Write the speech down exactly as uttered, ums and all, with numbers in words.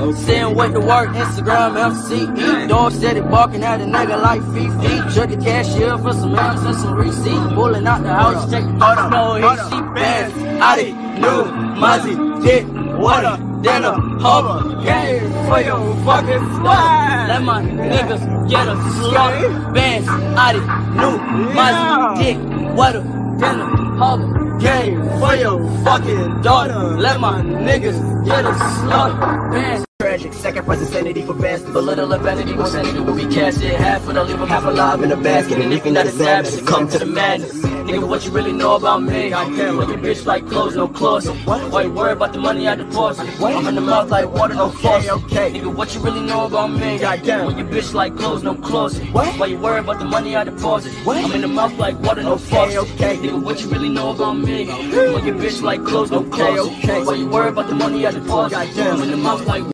Saying what to work, Instagram, M C E. Dog steady barking at a nigga like Fifi. Jerk the cashier for some M's and some receipts. Pulling out the house, check the car, no hit. She bands, Addy, new, Muzzy, dick, water, dinner, hover, game for your fucking stuff. Let my niggas get a slug. Bands, Addy, new, Muzzy, dick, water, dinner, hover, game for your fucking daughter. Let my niggas get a slug. Bands. Tragic, sacrifice insanity for bands. But little vanity, more sanity will be cashed in half, and I'll leave them half alive in a basket. And if you're not a savage, come to the madness. Nigga, what you really know about me? I can't look your bitch like clothes, no closet. Why you worry about the money I deposit? I'm in the mouth like water, no faucet. Nigga, what you really know about me? I can't look your bitch like clothes, no closet. Why you worry about the money I deposit? I'm in the mouth like water, no faucet. Nigga, what you really know about me? Look your bitch like clothes, no closet. Why you worry about the money I deposit? I'm in the mouth like